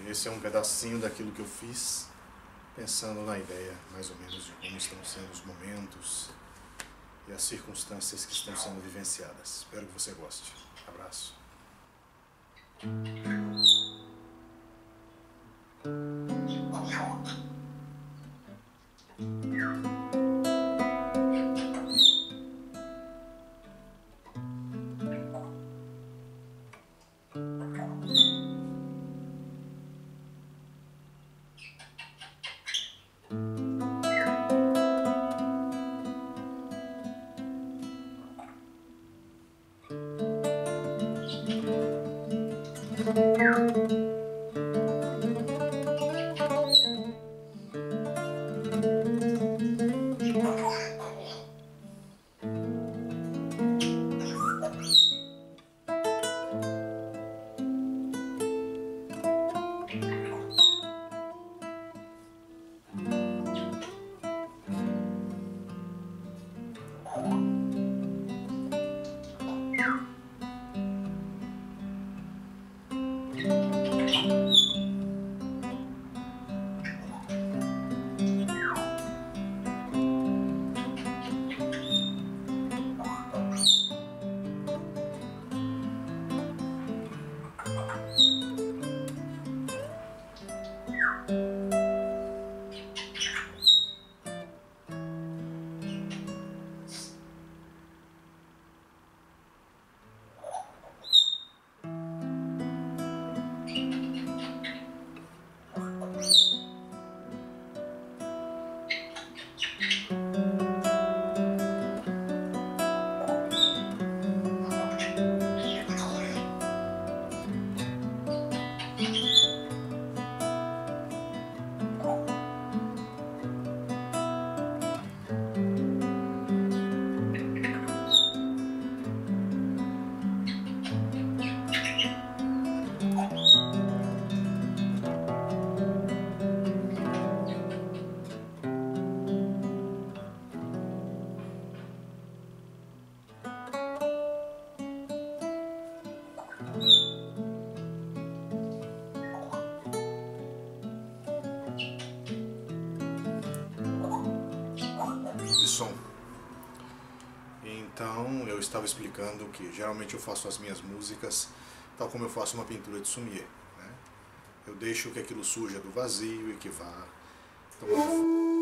Esse é um pedacinho daquilo que eu fiz, pensando na ideia, mais ou menos, de como estão sendo os momentos e as circunstâncias que estão sendo vivenciadas. Espero que você goste. Abraço. Som. Então eu estava explicando que geralmente eu faço as minhas músicas tal como eu faço uma pintura de sumier, né? Eu deixo que aquilo surja do vazio e que vá tomando